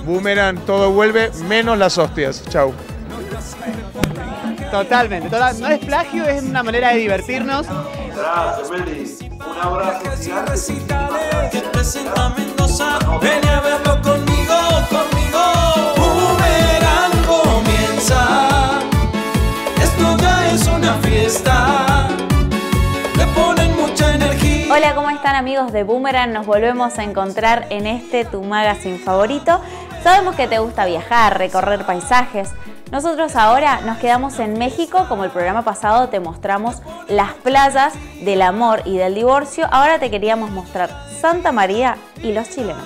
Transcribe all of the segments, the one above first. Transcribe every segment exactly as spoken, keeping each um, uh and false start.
Boomerang, todo vuelve, menos las hostias. Chau. Totalmente, total, no es plagio, es una manera de divertirnos. Gracias, Meli. Un abrazo gigante. Que presenta Mendoza, ven a verlo conmigo, conmigo. Boomerang comienza, esto ya es una fiesta, le ponen mucha energía. Hola, ¿cómo están amigos de Boomerang? Nos volvemos a encontrar en este tu magazine favorito. Sabemos que te gusta viajar, recorrer paisajes. Nosotros ahora nos quedamos en México, como el programa pasado te mostramos las playas del amor y del divorcio. Ahora te queríamos mostrar Santa María y los chilenos.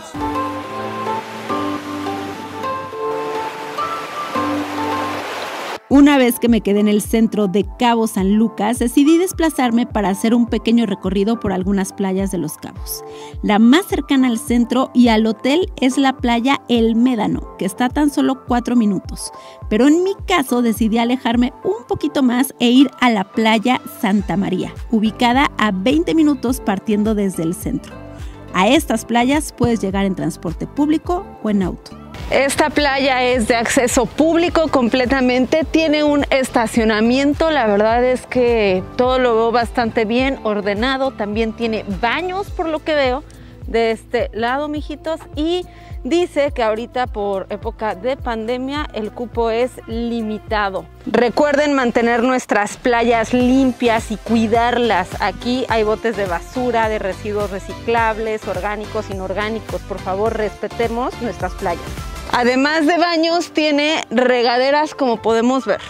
Una vez que me quedé en el centro de Cabo San Lucas, decidí desplazarme para hacer un pequeño recorrido por algunas playas de Los Cabos. La más cercana al centro y al hotel es la playa El Médano, que está a tan solo cuatro minutos. Pero en mi caso decidí alejarme un poquito más e ir a la playa Santa María, ubicada a veinte minutos partiendo desde el centro. A estas playas puedes llegar en transporte público o en auto. Esta playa es de acceso público completamente, tiene un estacionamiento, la verdad es que todo lo veo bastante bien ordenado, también tiene baños por lo que veo de este lado, mijitos, y dice que ahorita por época de pandemia el cupo es limitado. Recuerden mantener nuestras playas limpias y cuidarlas. Aquí hay botes de basura, de residuos reciclables, orgánicos, inorgánicos. Por favor, respetemos nuestras playas. Además de baños, tiene regaderas como podemos ver.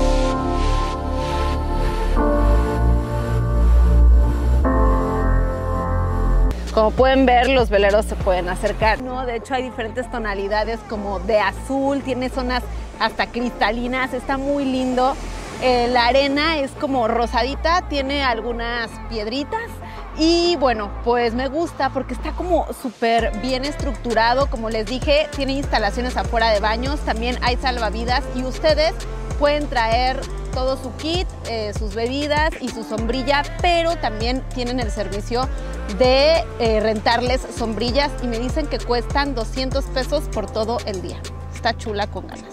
Como pueden ver, los veleros se pueden acercar, ¿no? De hecho, hay diferentes tonalidades como de azul, tiene zonas hasta cristalinas, está muy lindo. Eh, la arena es como rosadita, tiene algunas piedritas. Y bueno, pues me gusta porque está como súper bien estructurado. Como les dije, tiene instalaciones afuera de baños, también hay salvavidas y ustedes pueden traer todo su kit, eh, sus bebidas y su sombrilla, pero también tienen el servicio de eh, rentarles sombrillas y me dicen que cuestan doscientos pesos por todo el día. Está chula con ganas.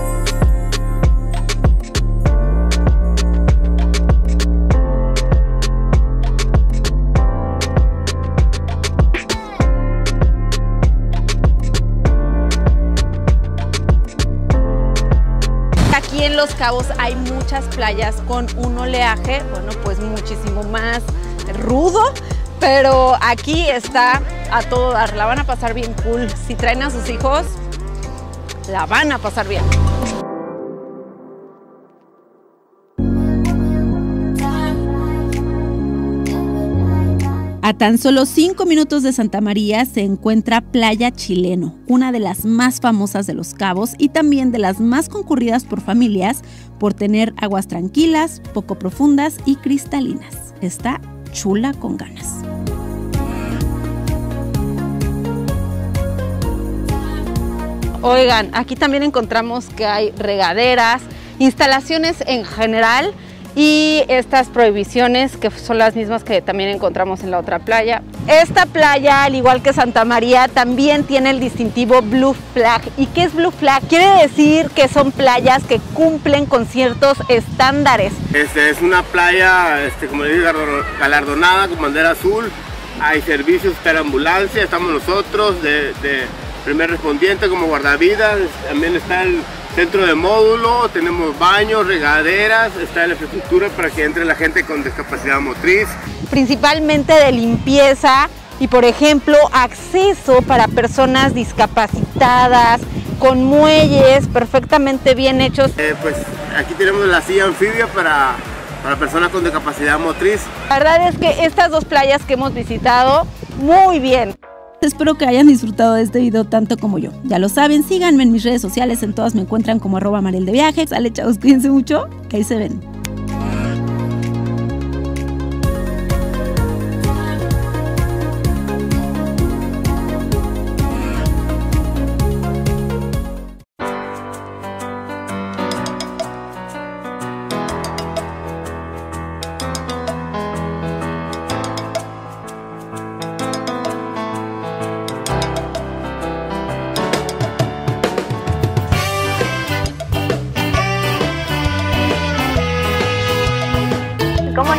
Aquí en Los Cabos hay muchas playas con un oleaje, bueno, pues muchísimo más rudo, pero aquí está a todo dar, la van a pasar bien cool. Si traen a sus hijos, la van a pasar bien. A tan solo cinco minutos de Santa María se encuentra Playa Chileno, una de las más famosas de Los Cabos y también de las más concurridas por familias por tener aguas tranquilas, poco profundas y cristalinas. Está chula con ganas. Oigan, aquí también encontramos que hay regaderas, instalaciones en general y estas prohibiciones que son las mismas que también encontramos en la otra playa. Esta playa, al igual que Santa María, también tiene el distintivo Blue Flag. ¿Y qué es Blue Flag? Quiere decir que son playas que cumplen con ciertos estándares. Este es una playa, este, como le digo, galardonada con bandera azul. Hay servicios para ambulancia, estamos nosotros de, de primer respondiente como guardavidas. También está el centro de módulo, tenemos baños, regaderas, está la infraestructura para que entre la gente con discapacidad motriz. Principalmente de limpieza y, por ejemplo, acceso para personas discapacitadas, con muelles perfectamente bien hechos. Eh, pues aquí tenemos la silla anfibia para, para personas con discapacidad motriz. La verdad es que estas dos playas que hemos visitado, muy bien. Espero que hayan disfrutado de este video tanto como yo. Ya lo saben, síganme en mis redes sociales, en todas me encuentran como arroba Mariel de Viaje. Sale, chavos, cuídense mucho, ahí se ven.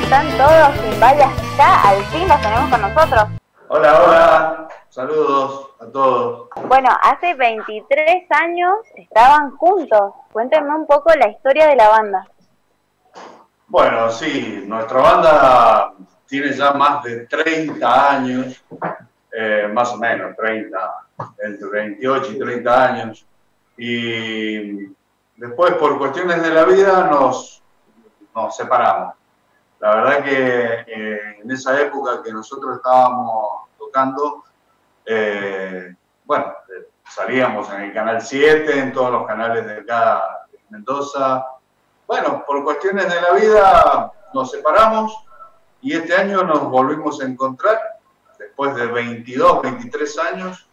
están todos? Quimbaya está, al fin los tenemos con nosotros. Hola, hola. Saludos a todos. Bueno, hace veintitrés años estaban juntos. Cuéntenme un poco la historia de la banda. Bueno, sí, nuestra banda tiene ya más de treinta años, eh, más o menos, treinta, entre veintiocho y treinta años. Y después, por cuestiones de la vida, nos, nos separamos. La verdad que eh, en esa época que nosotros estábamos tocando, eh, bueno, salíamos en el Canal siete, en todos los canales de acá de Mendoza. Bueno, por cuestiones de la vida nos separamos y este año nos volvimos a encontrar, después de veintidós, veintitrés años,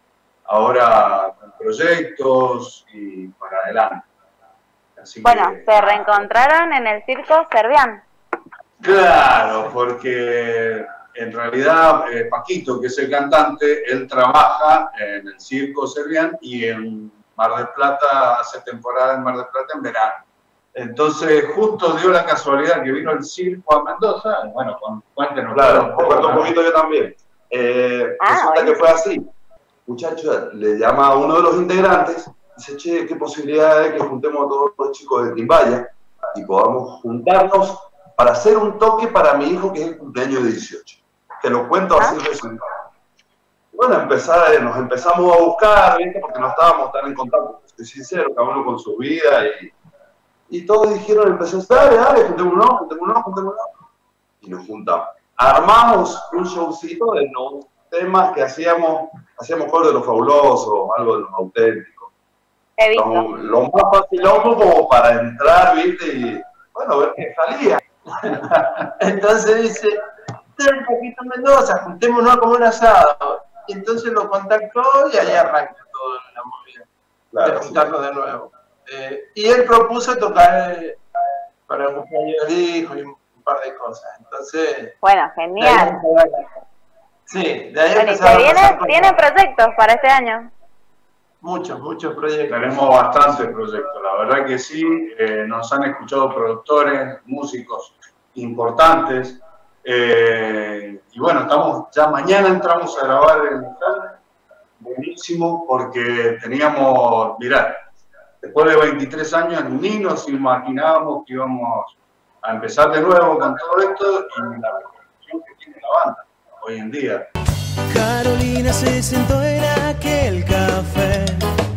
ahora con proyectos y para adelante. Así bueno, que, se reencontraron en el Circo Servián. Claro, porque en realidad eh, Paquito, que es el cantante, él trabaja en el Circo Servián y en Mar del Plata, hace temporada en Mar del Plata en verano. Entonces justo dio la casualidad que vino el circo a Mendoza. Bueno, cuéntenos. Claro, te cuento un poquito yo también. Eh, ah, resulta bueno. que fue así. Muchacho le llama a uno de los integrantes, dice, che, qué posibilidad de que juntemos a todos los chicos de Quimbaya y podamos juntarnos para hacer un toque para mi hijo que es el cumpleaños de dieciocho. Te lo cuento así resumido. Bueno, empezar, nos empezamos a buscar, ¿viste? Porque no estábamos tan en contacto, estoy sincero, cada uno con su vida y, y todos dijeron, empezó, dale, dale, juntémonos, juntémonos, juntémonos. Y nos juntamos. Armamos un showcito de los temas que hacíamos, hacíamos cosas de Los Fabulosos, algo de Los Auténticos. He visto. Lo, lo más fácil como para entrar, ¿viste? Y bueno, ver qué salía. Entonces dice, ten un poquito en Mendoza, juntémonos a comer un asado. Y entonces lo contactó y ahí arranca todo la movida, claro, de juntarnos sí. de nuevo. Eh, y él propuso tocar eh, para el cumpleaños del hijo y un par de cosas. Entonces, bueno, genial. De ahí, sí, de ahí bueno, y se viene, ¿tienen proyectos para este año? Muchos, muchos proyectos. Tenemos bastantes proyectos, la verdad que sí. Eh, nos han escuchado productores, músicos importantes. Eh, y bueno, estamos ya mañana entramos a grabar el local. Buenísimo, porque teníamos, mirá, después de veintitrés años ni nos imaginábamos que íbamos a empezar de nuevo con todo esto y la repercusión que tiene la banda hoy en día. Carolina se sentó en aquel café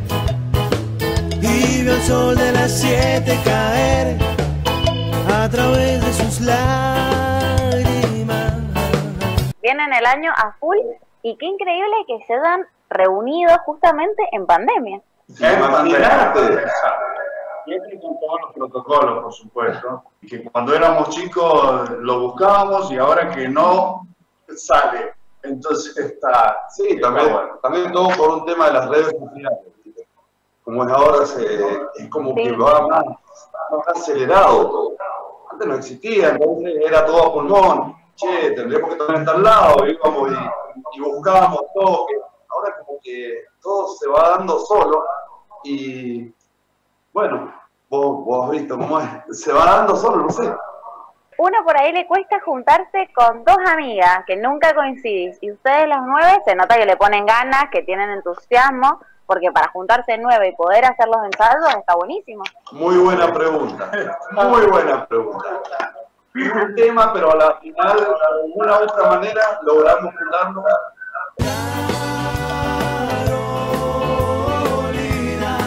y vio el sol de las siete caer a través de sus lágrimas. Vienen el año a full y qué increíble que se hayan reunido justamente en pandemia. Sí, en pandemia. Siempre con todos los protocolos, por supuesto. Que cuando éramos chicos lo buscábamos y ahora que no, sale. Entonces está... Sí, está también, bueno. también todo por un tema de las redes sociales. Como es ahora, se, es como sí. que va más, más acelerado todo. Antes no existía, entonces era todo a pulmón. Che, tendríamos que tomar en tal lado, íbamos y, y buscábamos todo. Ahora como que todo se va dando solo y... Bueno, vos, vos has visto cómo es. Se va dando solo, no sé. Uno por ahí le cuesta juntarse con dos amigas que nunca coincidís y ustedes las nueve se nota que le ponen ganas, que tienen entusiasmo, porque para juntarse nueve y poder hacer los ensayos está buenísimo. Muy buena pregunta, muy buena pregunta. Es un tema, pero a la final, de alguna u otra manera, logramos juntarnos. Carolina,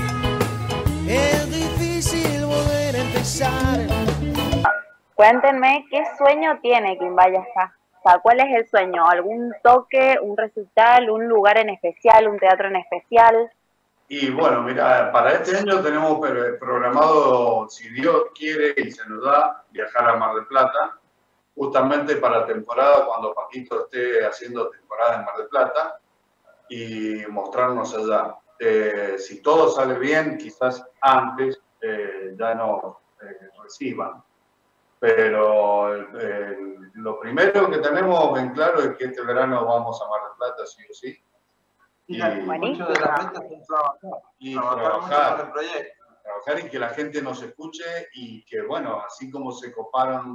es difícil volver a empezar. Cuéntenme qué sueño tiene Quimbaya acá. O sea, ¿cuál es el sueño? ¿Algún toque, un recital, un lugar en especial, un teatro en especial? Y bueno, mira, para este año tenemos programado, si Dios quiere y se nos da, viajar a Mar del Plata, justamente para temporada, cuando Paquito esté haciendo temporada en Mar del Plata, y mostrarnos allá. Eh, si todo sale bien, quizás antes eh, ya nos eh, reciban. Pero eh, lo primero que tenemos en claro es que este verano vamos a Mar del Plata, sí o sí. Y, y muchos de las metas son trabajar. Y trabajar, trabajar, el proyecto. trabajar y que la gente nos escuche y que, bueno, así como se coparon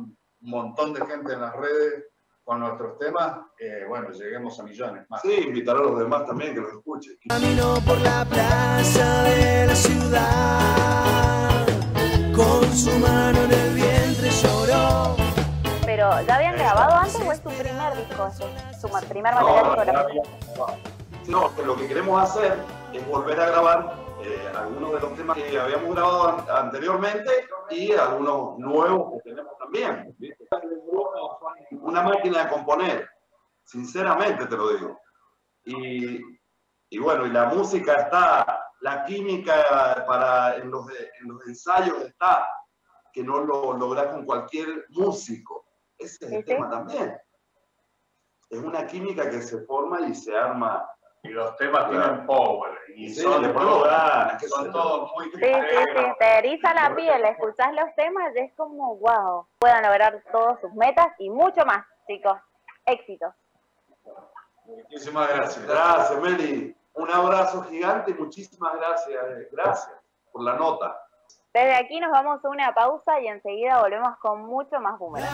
un montón de gente en las redes con nuestros temas, eh, bueno, lleguemos a millones más. Sí, invitar a los demás también que los escuchen. Caminó por la plaza de la ciudad, con su mano en el vientre lloró. Pero, ¿ya habían grabado antes o es tu primer disco? ¿Es su primer material discográfico? No, no, lo que queremos hacer es volver a grabar eh, algunos de los temas que habíamos grabado an anteriormente y algunos nuevos que tenemos también. ¿Viste? Una máquina de componer, sinceramente te lo digo. Y, y bueno, y la música está, la química para, en, los, en los ensayos está, que no lo logras con cualquier músico. Ese es el tema también. Es una química que se forma y se arma. Y los temas claro. tienen power. Y sí, son, le todos, ganas, que son todos muy... Sí, sí, sí, te eriza la piel, escuchás los temas y es como, wow. Puedan lograr todas sus metas y mucho más, chicos. Éxitos. Muchísimas gracias. Gracias, Meli. Un abrazo gigante y muchísimas gracias. Gracias por la nota. Desde aquí nos vamos a una pausa y enseguida volvemos con mucho más Boomerang.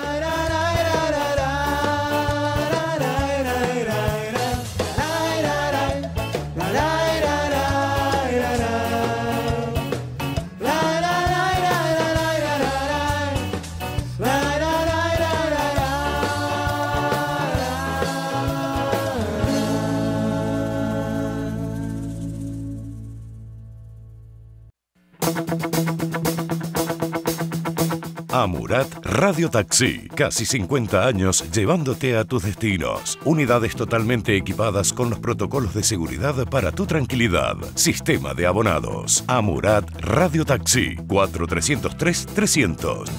Amurat Radio Taxi, casi cincuenta años llevándote a tus destinos. Unidades totalmente equipadas con los protocolos de seguridad para tu tranquilidad. Sistema de abonados. Amurat Radio Taxi, cuatro trescientos tres trescientos.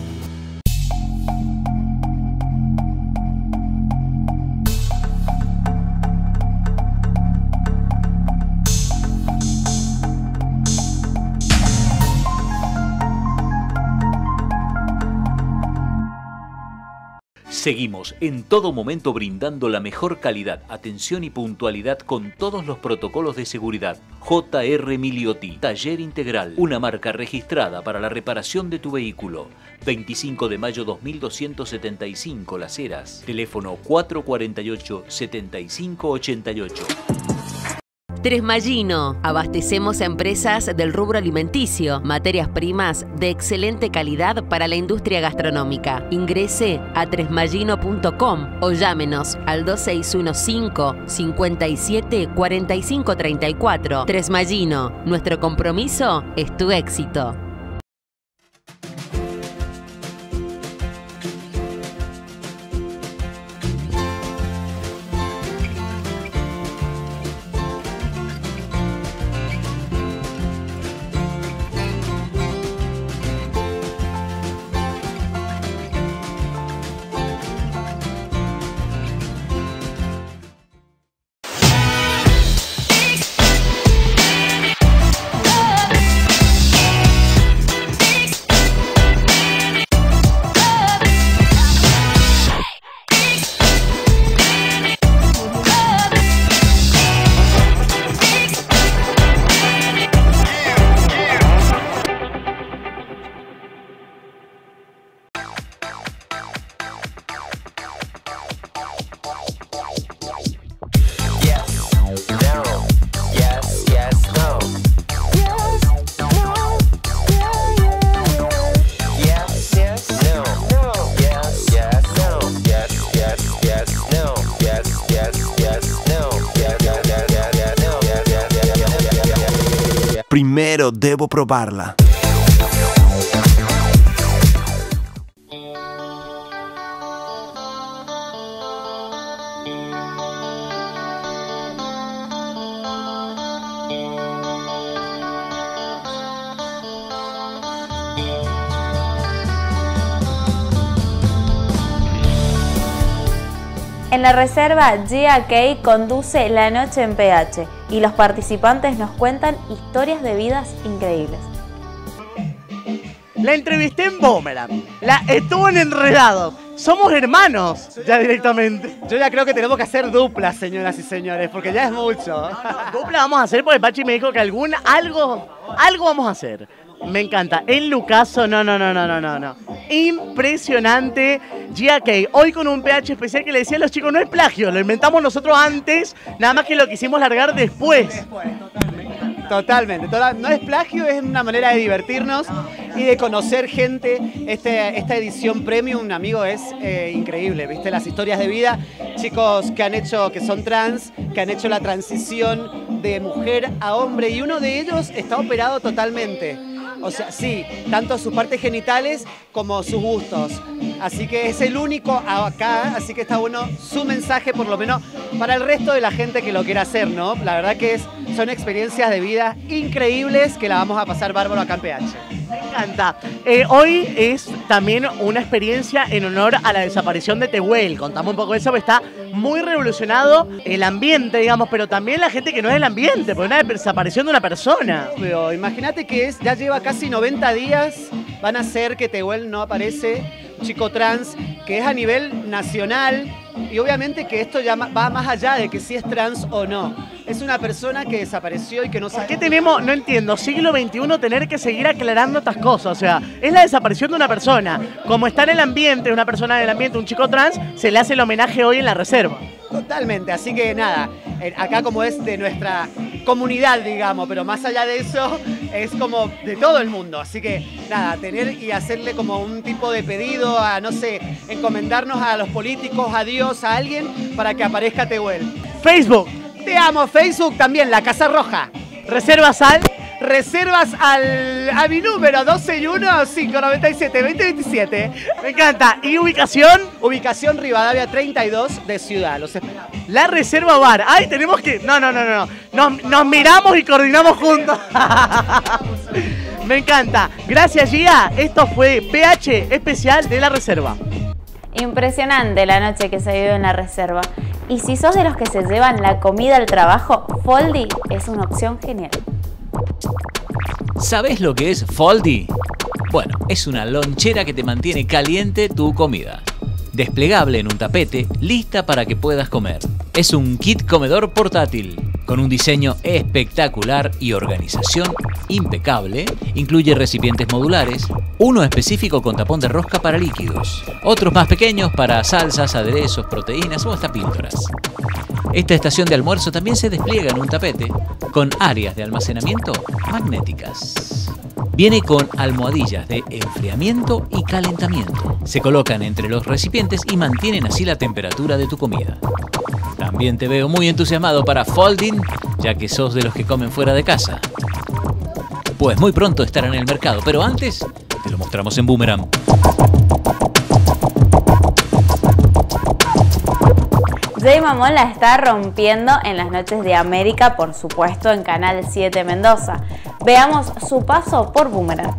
Seguimos en todo momento brindando la mejor calidad, atención y puntualidad con todos los protocolos de seguridad. J R Miliotti, Taller Integral, una marca registrada para la reparación de tu vehículo. veinticinco de mayo dos mil doscientos setenta y cinco Las Heras. Teléfono cuatro cuarenta y ocho, setenta y cinco ochenta y ocho. Tresmallino. Abastecemos a empresas del rubro alimenticio, materias primas de excelente calidad para la industria gastronómica. Ingrese a tresmallino punto com o llámenos al dos seis uno cinco, cinco siete, cuatro cinco tres cuatro. Tresmallino. Nuestro compromiso es tu éxito. Primero debo probarla. En la reserva, Gia Kay conduce La Noche en P H y los participantes nos cuentan historias de vidas increíbles. La entrevisté en Boomerang. La estuvo en Enredados. Somos hermanos, ya directamente. Yo ya creo que tenemos que hacer duplas, señoras y señores, porque ya es mucho. No, no, dupla vamos a hacer porque Pachi me dijo que algún, algo, algo vamos a hacer. Me encanta. El Lucaso, no, no, no, no, no, no, no. Impresionante. Gia K, hoy con un pH especial que le decía a los chicos, no es plagio, lo inventamos nosotros antes, nada más que lo quisimos largar después. Después, totalmente. Totalmente. Toda, no es plagio, es una manera de divertirnos y de conocer gente. Este, esta edición premium, amigo, es eh, increíble. ¿Viste? Las historias de vida, chicos que han hecho, que son trans, que han hecho la transición de mujer a hombre y uno de ellos está operado totalmente. O sea, sí, tanto sus partes genitales como sus gustos. Así que es el único acá, así que está bueno su mensaje, por lo menos para el resto de la gente que lo quiera hacer, ¿no? La verdad que es, son experiencias de vida increíbles que la vamos a pasar bárbaro acá en P H. Me encanta. Eh, hoy es también una experiencia en honor a la desaparición de Tehuel. Contamos un poco de eso, porque está muy revolucionado el ambiente, digamos, pero también la gente que no es del ambiente, porque una desaparición de una persona. Pero imagínate que es, ya lleva casi noventa días, van a ser que Tehuel no aparece, un chico trans, que es a nivel nacional, y obviamente que esto ya va más allá de que si es trans o no. Es una persona que desapareció y que no sabe... ¿Qué tenemos? No entiendo, siglo veintiuno tener que seguir aclarando estas cosas, o sea, es la desaparición de una persona. Como está en el ambiente, una persona del ambiente, un chico trans, se le hace el homenaje hoy en la reserva. Totalmente, así que nada, acá como es de nuestra comunidad, digamos, pero más allá de eso, es como de todo el mundo. Así que nada, tener y hacerle como un tipo de pedido a, no sé, encomendarnos a los políticos, a Dios, a alguien, para que aparezca Tehuel. Facebook. Te amo, Facebook también, La Casa Roja. Reservas al... Reservas al, a mi número doce y uno, cinco nueve siete, veinte veintisiete. Me encanta. ¿Y ubicación? Ubicación Rivadavia treinta y dos de Ciudad. Los esperamos. La Reserva Bar. Ay, tenemos que... No, no, no, no. Nos, nos miramos y coordinamos juntos. Me encanta. Gracias, Gia. Esto fue P H especial de La Reserva. Impresionante la noche que se vive en La Reserva. Y si sos de los que se llevan la comida al trabajo, Foldy es una opción genial. ¿Sabés lo que es Foldy? Bueno, es una lonchera que te mantiene caliente tu comida. Desplegable en un tapete, lista para que puedas comer. Es un kit comedor portátil, con un diseño espectacular y organización impecable. Incluye recipientes modulares, uno específico con tapón de rosca para líquidos, otros más pequeños para salsas, aderezos, proteínas o hasta píldoras. Esta estación de almuerzo también se despliega en un tapete con áreas de almacenamiento magnéticas. Viene con almohadillas de enfriamiento y calentamiento. Se colocan entre los recipientes y mantienen así la temperatura de tu comida. También te veo muy entusiasmado para Folding, ya que sos de los que comen fuera de casa. Pues muy pronto estará en el mercado, pero antes te lo mostramos en Boomerang. Jay Mamón la está rompiendo en las noches de América, por supuesto en Canal siete Mendoza. Veamos su paso por Boomerang.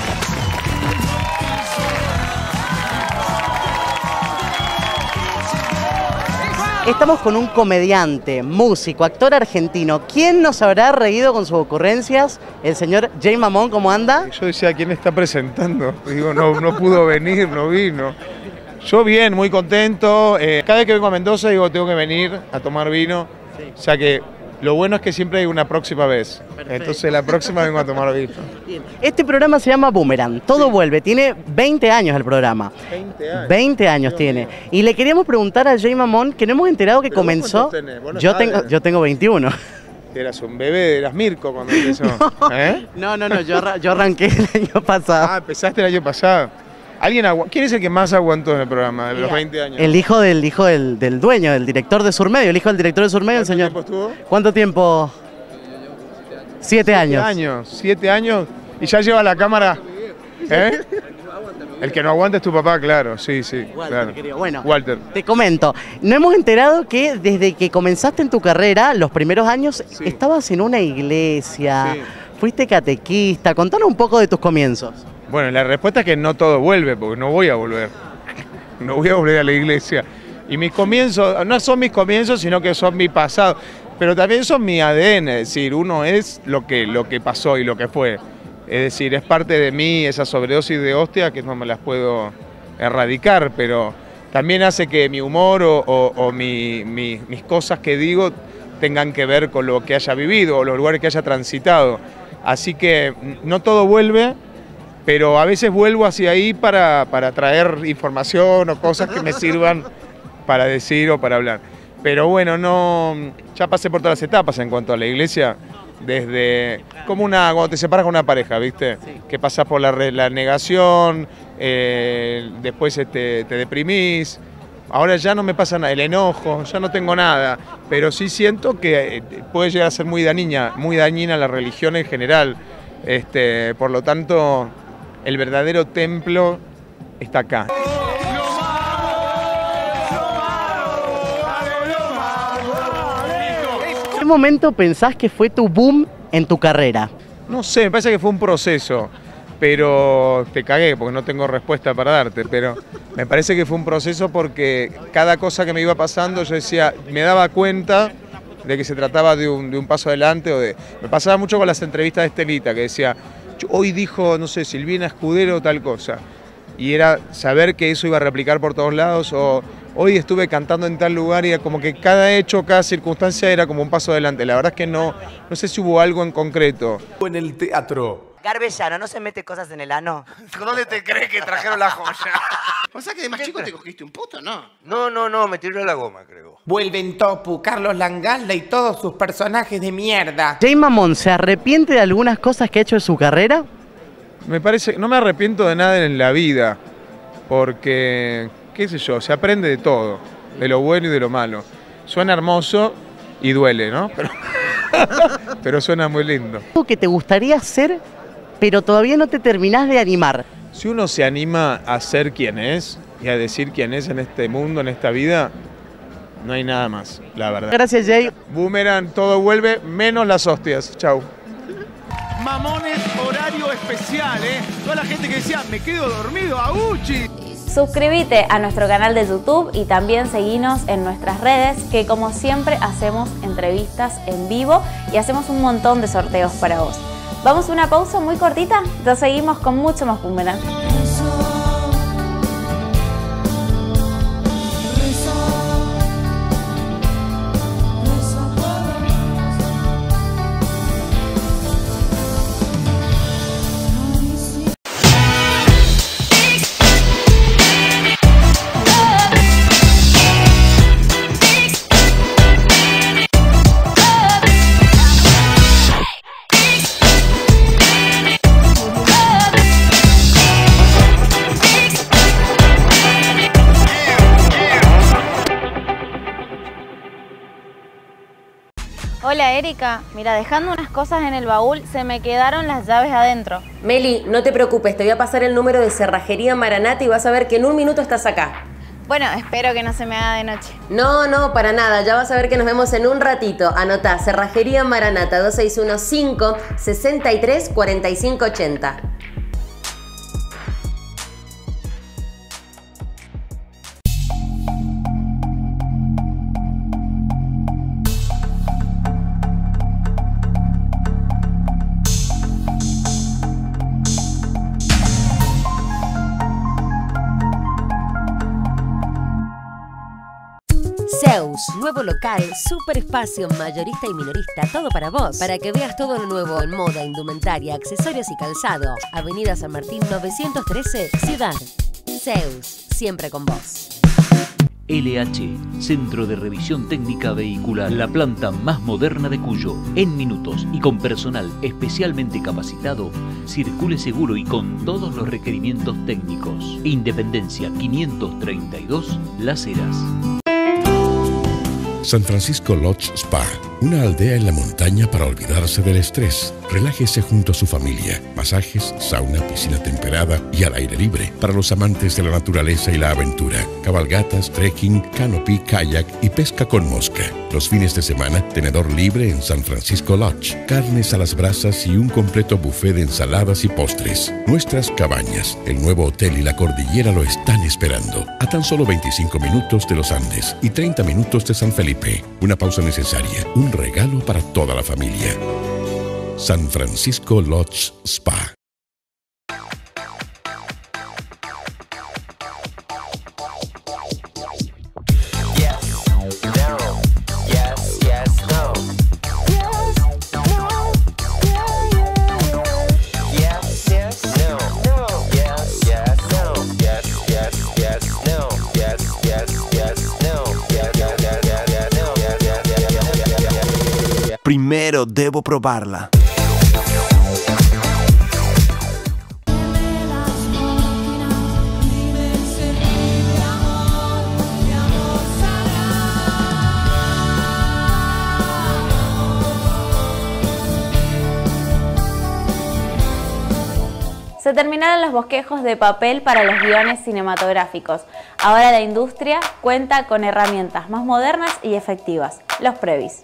Estamos con un comediante, músico, actor argentino. ¿Quién nos habrá reído con sus ocurrencias? El señor Jay Mamón, ¿cómo anda? Yo decía, ¿quién está presentando? Digo, no, no pudo venir, no vino. Yo bien, muy contento. Eh, cada vez que vengo a Mendoza digo, tengo que venir a tomar vino. Sí. O sea que lo bueno es que siempre hay una próxima vez. Perfecto. Entonces la próxima vengo a tomar vino. Bien. Este programa se llama Boomerang, todo sí. vuelve. Tiene veinte años el programa. veinte años. veinte años Dios tiene. Mío. Y le queríamos preguntar a Jay Mamón, que no hemos enterado que ¿Pero comenzó... vos tenés? ¿Vos no yo, sabes? tengo, yo tengo veintiuno. Eras un bebé, eras Mirko cuando empezó. No, ¿Eh? no, no, no yo, arra yo arranqué el año pasado. Ah, empezaste el año pasado. ¿Alguien ¿Quién es el que más aguantó en el programa de los veinte años? El hijo del hijo del, del dueño, del director de Surmedio, el hijo del director de Surmedio, el señor. ¿Cuánto tiempo estuvo? ¿Cuánto tiempo? Siete años. Siete años, siete años y ya lleva la cámara. ¿Eh? El que no aguanta es tu papá, claro, sí, sí. Walter, claro. querido. Bueno, Walter. Te comento, no hemos enterado que desde que comenzaste en tu carrera, los primeros años, sí. estabas en una iglesia, sí. fuiste catequista. Contanos un poco de tus comienzos. Bueno, la respuesta es que no todo vuelve, porque no voy a volver. No voy a volver a la iglesia. Y mis comienzos, no son mis comienzos, sino que son mi pasado. Pero también son mi A D N, es decir, uno es lo que, lo que pasó y lo que fue. Es decir, es parte de mí esa sobredosis de hostia que no me las puedo erradicar, pero también hace que mi humor o, o, o mi, mi, mis cosas que digo tengan que ver con lo que haya vivido o los lugares que haya transitado. Así que no todo vuelve, pero a veces vuelvo hacia ahí para, para traer información o cosas que me sirvan para decir o para hablar. Pero bueno, no, ya pasé por todas las etapas en cuanto a la iglesia, desde como una, cuando te separas con una pareja, ¿viste? Sí. Que pasás por la, la negación, eh, después te, te deprimís. Ahora ya no me pasa nada, el enojo, ya no tengo nada, pero sí siento que puede llegar a ser muy dañina, muy dañina la religión en general. Este, por lo tanto, el verdadero templo está acá. ¿En qué momento pensás que fue tu boom en tu carrera? No sé, me parece que fue un proceso. Pero te cagué porque no tengo respuesta para darte, pero me parece que fue un proceso porque cada cosa que me iba pasando yo decía, me daba cuenta de que se trataba de un, de un paso adelante o de... Me pasaba mucho con las entrevistas de Estelita, que decía, hoy dijo, no sé, Silvina Escudero tal cosa, y era saber que eso iba a replicar por todos lados, o hoy estuve cantando en tal lugar y era como que cada hecho, cada circunstancia era como un paso adelante. La verdad es que no, no sé si hubo algo en concreto. En el teatro. Garbellano, ¿no se mete cosas en el ano? ¿Dónde te crees que trajeron la joya? O sea que de más chico te cogiste un puto, ¿no? No, no, no, me tiró la goma, creo. Vuelven Topu, Carlos Langalda y todos sus personajes de mierda. Jay Mamón, ¿se arrepiente de algunas cosas que ha hecho en su carrera? Me parece, no me arrepiento de nada en la vida, porque, qué sé yo, se aprende de todo, de lo bueno y de lo malo. Suena hermoso y duele, ¿no? Pero, pero suena muy lindo. ¿Algo que te gustaría hacer, pero todavía no te terminás de animar? Si uno se anima a ser quien es y a decir quién es en este mundo, en esta vida, no hay nada más, la verdad. Gracias, Jay. Boomerang, todo vuelve, menos las hostias. Chau. Mamones, horario especial, ¿eh? Toda la gente que decía, me quedo dormido, ¡auchi! Suscríbete a nuestro canal de YouTube y también seguinos en nuestras redes, que como siempre hacemos entrevistas en vivo y hacemos un montón de sorteos para vos. Vamos a una pausa muy cortita, ya seguimos con mucho más Boomerang. Hola Erika, mira, dejando unas cosas en el baúl, se me quedaron las llaves adentro. Meli, no te preocupes, te voy a pasar el número de Cerrajería Maranata y vas a ver que en un minuto estás acá. Bueno, espero que no se me haga de noche. No, no, para nada, ya vas a ver que nos vemos en un ratito. Anotá, Cerrajería Maranata, dos seis uno cinco, seis tres, cuatro cinco ocho cero. Zeus, nuevo local, super espacio, mayorista y minorista, todo para vos. Para que veas todo lo nuevo en moda, indumentaria, accesorios y calzado. Avenida San Martín novecientos trece, Ciudad. Zeus, siempre con vos. L H, Centro de Revisión Técnica Vehicular, la planta más moderna de Cuyo. En minutos y con personal especialmente capacitado, circule seguro y con todos los requerimientos técnicos. Independencia quinientos treinta y dos, Las Heras. San Francisco Lodge Spa, una aldea en la montaña para olvidarse del estrés. Relájese junto a su familia. Masajes, sauna, piscina temperada y al aire libre para los amantes de la naturaleza y la aventura. Cabalgatas, trekking, canopy, kayak y pesca con mosca. Los fines de semana, tenedor libre en San Francisco Lodge. Carnes a las brasas y un completo buffet de ensaladas y postres. Nuestras cabañas, el nuevo hotel y la cordillera lo están esperando. A tan solo veinticinco minutos de los Andes y treinta minutos de San Felipe. Una pausa necesaria, un regalo para toda la familia. San Francisco Lodge Spa. primero debo probarla. Se terminaron los bosquejos de papel para los guiones cinematográficos. Ahora la industria cuenta con herramientas más modernas y efectivas, los Previs.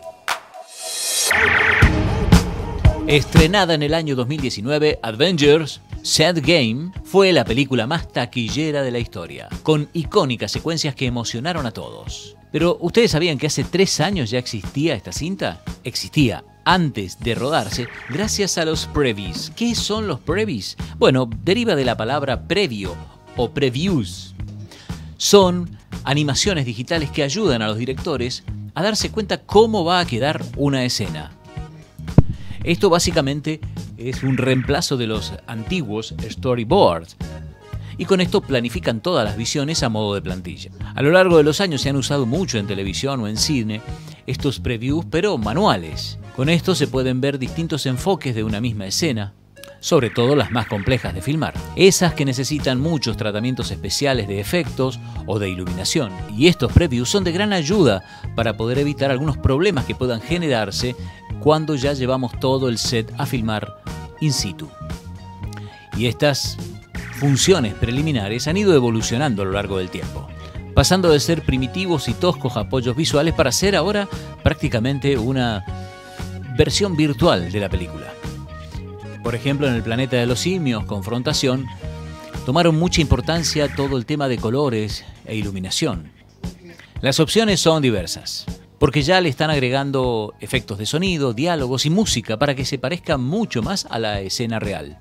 Estrenada en el año dos mil diecinueve, Avengers Endgame fue la película más taquillera de la historia, con icónicas secuencias que emocionaron a todos. Pero, ¿ustedes sabían que hace tres años ya existía esta cinta? Existía antes de rodarse, gracias a los Previs. ¿Qué son los Previs? Bueno, deriva de la palabra previo o previews. Son animaciones digitales que ayudan a los directores a darse cuenta cómo va a quedar una escena. Esto básicamente es un reemplazo de los antiguos storyboards. Y con esto planifican todas las visiones a modo de plantilla. A lo largo de los años se han usado mucho en televisión o en cine estos previews, pero manuales. Con esto se pueden ver distintos enfoques de una misma escena, sobre todo las más complejas de filmar. Esas que necesitan muchos tratamientos especiales de efectos o de iluminación. Y estos previews son de gran ayuda para poder evitar algunos problemas que puedan generarse cuando ya llevamos todo el set a filmar in situ. Y estas funciones preliminares han ido evolucionando a lo largo del tiempo, pasando de ser primitivos y toscos apoyos visuales para ser ahora prácticamente una versión virtual de la película. Por ejemplo, en El planeta de los simios, Confrontación, tomaron mucha importancia todo el tema de colores e iluminación. Las opciones son diversas, porque ya le están agregando efectos de sonido, diálogos y música para que se parezca mucho más a la escena real.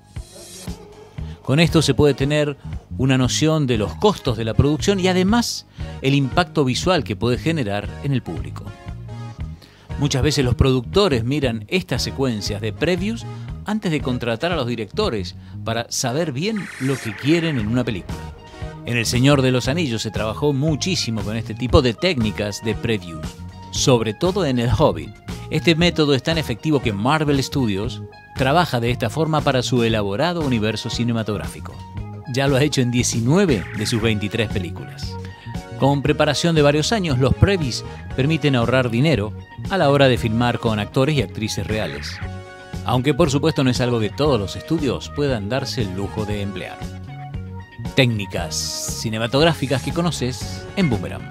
Con esto se puede tener una noción de los costos de la producción y además el impacto visual que puede generar en el público. Muchas veces los productores miran estas secuencias de previews antes de contratar a los directores para saber bien lo que quieren en una película. En El Señor de los Anillos se trabajó muchísimo con este tipo de técnicas de previews, sobre todo en El Hobbit. Este método es tan efectivo que Marvel Studios trabaja de esta forma para su elaborado universo cinematográfico. Ya lo ha hecho en diecinueve de sus veintitrés películas. Con preparación de varios años, los previs permiten ahorrar dinero a la hora de filmar con actores y actrices reales. Aunque por supuesto no es algo que todos los estudios puedan darse el lujo de emplear. Técnicas cinematográficas que conoces en Boomerang.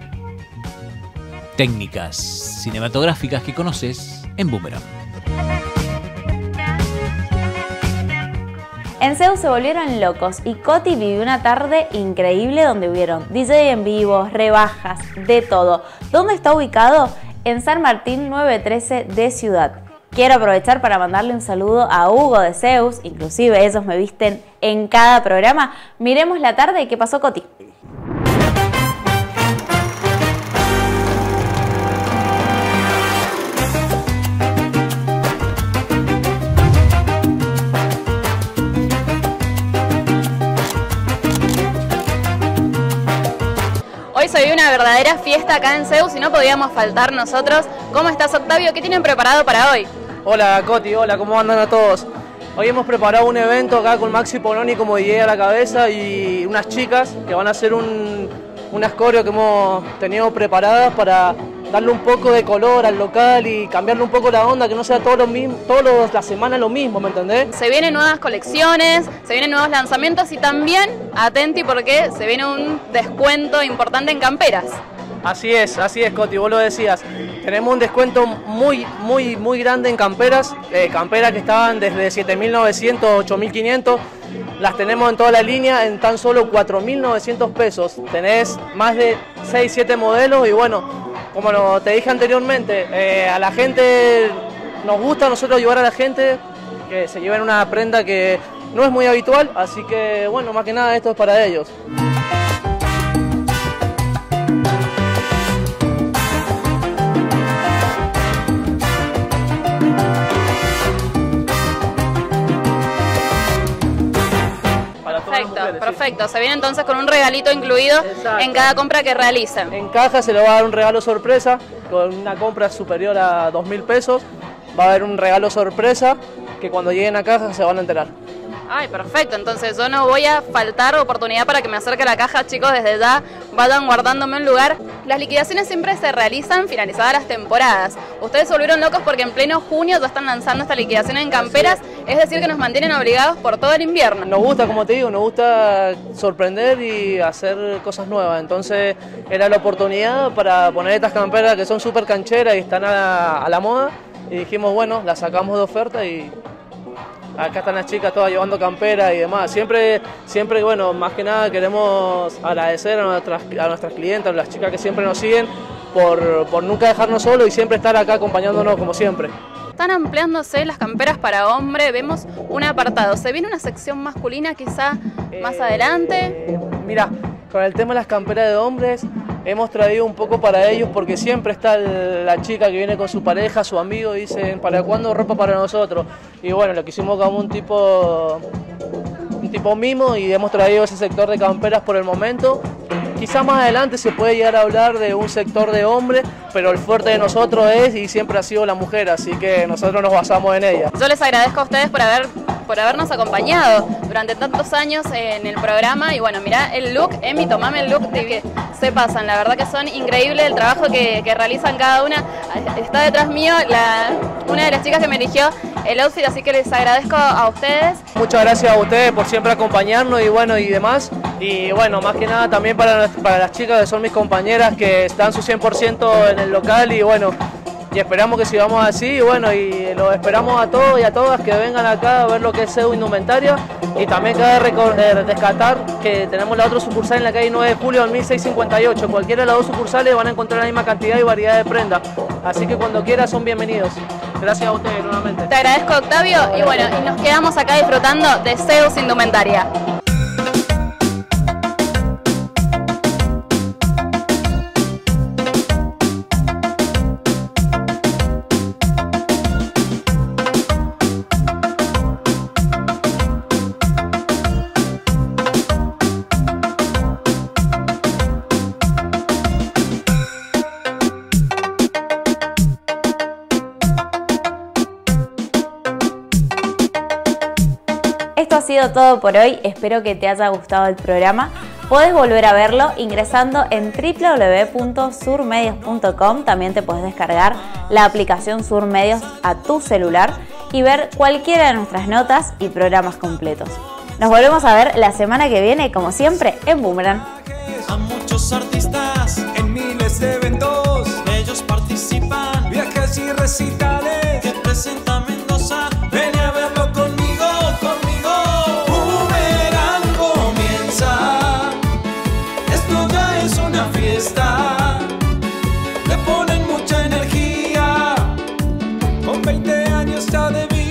Técnicas cinematográficas que conoces en Boomerang. En Zeus se volvieron locos y Coti vivió una tarde increíble donde hubieron D J en vivo, rebajas, de todo. ¿Dónde está ubicado? En San Martín nueve trece de Ciudad. Quiero aprovechar para mandarle un saludo a Hugo de Zeus, inclusive ellos me visten en cada programa. Miremos la tarde y qué pasó, Coti. Hoy se vive una verdadera fiesta acá en Zeus y no podíamos faltar nosotros. ¿Cómo estás, Octavio? ¿Qué tienen preparado para hoy? Hola, Coti, hola, ¿cómo andan a todos? Hoy hemos preparado un evento acá con Maxi Poloni como D J a la cabeza y unas chicas que van a hacer un, unas coreos que hemos tenido preparadas para darle un poco de color al local y cambiarle un poco la onda, que no sea todos los mismos, todas las semanas lo mismo, ¿me entendés? Se vienen nuevas colecciones, se vienen nuevos lanzamientos y también, atenti porque se viene un descuento importante en camperas. Así es, así es, Coti, vos lo decías. Tenemos un descuento muy, muy, muy grande en camperas, eh, camperas que estaban desde siete mil novecientos, ocho mil quinientos, las tenemos en toda la línea en tan solo cuatro mil novecientos pesos. Tenés más de seis, siete modelos y bueno, como lo, te dije anteriormente, eh, a la gente nos gusta a nosotros ayudar a la gente que se lleven una prenda que no es muy habitual, así que bueno, más que nada esto es para ellos. Perfecto, perfecto. Se viene entonces con un regalito incluido. Exacto. En cada compra que realicen. En caja se le va a dar un regalo sorpresa con una compra superior a dos mil pesos va a haber un regalo sorpresa que cuando lleguen a casa se van a enterar. Ay, perfecto, entonces yo no voy a faltar oportunidad para que me acerque a la caja, chicos, desde ya vayan guardándome un lugar. Las liquidaciones siempre se realizan finalizadas las temporadas. Ustedes se volvieron locos porque en pleno junio ya están lanzando esta liquidación en camperas, es decir que nos mantienen obligados por todo el invierno. Nos gusta, como te digo, nos gusta sorprender y hacer cosas nuevas, entonces era la oportunidad para poner estas camperas que son súper cancheras y están a, a la moda, y dijimos, bueno, las sacamos de oferta y acá están las chicas todas llevando camperas y demás. Siempre, siempre, bueno, más que nada queremos agradecer a nuestras, a nuestras clientes, a las chicas que siempre nos siguen, por, por nunca dejarnos solos y siempre estar acá acompañándonos como siempre. Están ampliándose las camperas para hombre, vemos un apartado. ¿Se viene una sección masculina quizá más adelante? Eh, mira, con el tema de las camperas de hombres, hemos traído un poco para ellos porque siempre está el, la chica que viene con su pareja, su amigo, y dicen, ¿para cuándo ropa para nosotros? Y bueno, lo que hicimos como un tipo, un tipo mimo y hemos traído ese sector de camperas por el momento. Quizá más adelante se puede llegar a hablar de un sector de hombres, pero el fuerte de nosotros es y siempre ha sido la mujer, así que nosotros nos basamos en ella. Yo les agradezco a ustedes por haber por habernos acompañado durante tantos años en el programa y bueno, mirá el look, Emi, tomame el look de que se pasan, la verdad que son increíbles el trabajo que, que realizan cada una. Está detrás mío la, una de las chicas que me eligió el outfit, así que les agradezco a ustedes. Muchas gracias a ustedes por siempre acompañarnos y bueno y demás, y bueno, más que nada también para, para las chicas que son mis compañeras que están su cien por ciento en el local y bueno, y esperamos que sigamos así y bueno, y los esperamos a todos y a todas que vengan acá a ver lo que es Seu Indumentaria, y también cabe rescatar que tenemos la otra sucursal en la calle nueve de julio del mil seiscientos cincuenta y ocho, cualquiera de las dos sucursales van a encontrar la misma cantidad y variedad de prendas, así que cuando quieran son bienvenidos. Gracias a ustedes nuevamente. Te agradezco, Octavio, y bueno, y nos quedamos acá disfrutando de Seu Indumentaria. Esto ha sido todo por hoy, espero que te haya gustado el programa. Podés volver a verlo ingresando en w w w punto surmedios punto com, también te podés descargar la aplicación Surmedios a tu celular y ver cualquiera de nuestras notas y programas completos. Nos volvemos a ver la semana que viene, como siempre, en Boomerang. A muchos artistas en miles de eventos, ellos participan, viajes y recitales que presenta Mendoza. Ven a verlo conmigo, conmigo. Boomerang comienza, esto ya es una fiesta. Le ponen mucha energía, con veinte años ya de vida.